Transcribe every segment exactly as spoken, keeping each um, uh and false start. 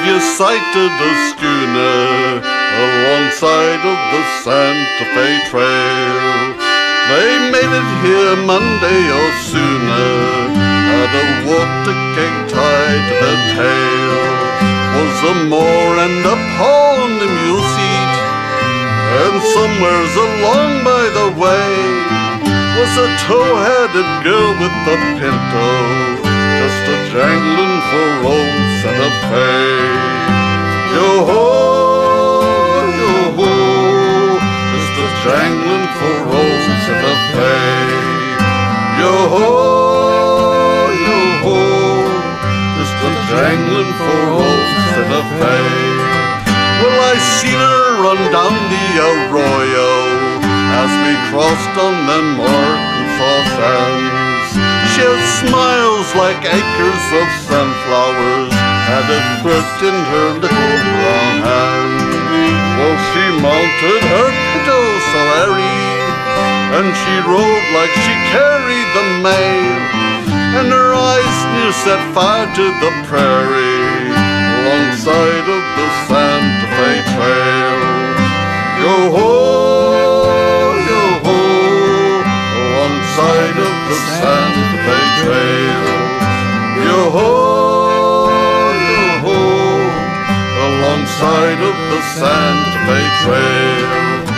you sighted a schooner alongside of the Santa Fe Trail. They made it here Monday or sooner, had a water keg tied to their tail. Was a moor and a pond and mule seat, and somewheres along by the way was a tow-headed girl with a pinto, just a jangling for old Santa Fe. Yo-ho, yo-ho, just a jangling for old Santa Fe. Yo-ho, yo-ho, just a jangling for old Santa Fe. Well, I seen her run down the arroyo as we crossed on them Arkansas sands. She had smiles like acres of sunflowers, had a quirt in her little brown hand. Well, she mounted her pinto so airy, and she rode like she carried the mail, and her eyes near set fire to the prairie alongside of the Santa Fe Trail. Yo-ho, yo-ho, alongside of the Santa Fe Trail. Yo-ho, yo-ho, alongside of the Santa Fe Trail.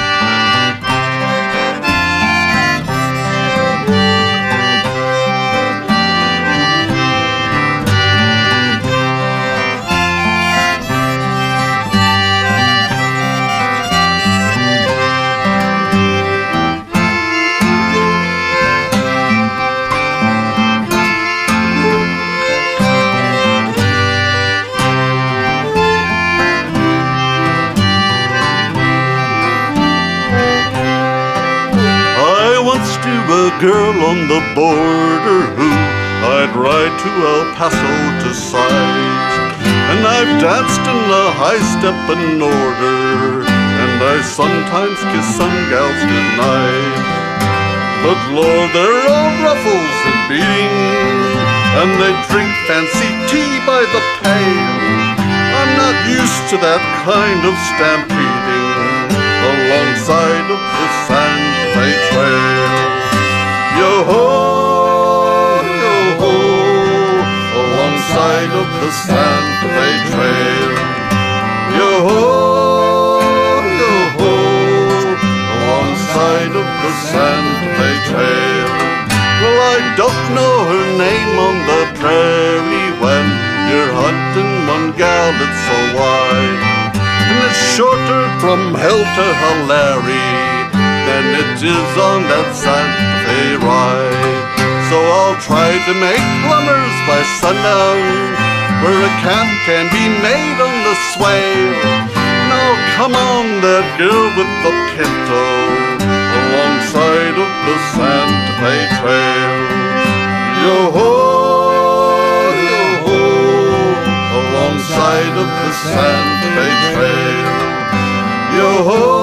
A girl on the border who I'd ride to El Paso to sight, and I've danced in the high step in order, and I sometimes kiss some gals goodnight. But Lord, they're all ruffles and beating, and they drink fancy tea by the pail. I'm not used to that kind of stampeding alongside of the Santa Fe Trail. Yo-ho, yo-ho, alongside of the Santa Fe Trail. Yo-ho, yo-ho, alongside of the Santa Fe Trail. Well, I don't know her name on the prairie when you're hunting one gal that's so wide, and it's shorter from hell to Hilary than it is on that Santa Fe ride. So I'll try to make plumbers by sundown, where a camp can be made on the swale. Now come on, that girl with the pinto, alongside of the Santa Fe Trail. Yo-ho, yo-ho, alongside of the Santa Fe Trail. Yo-ho,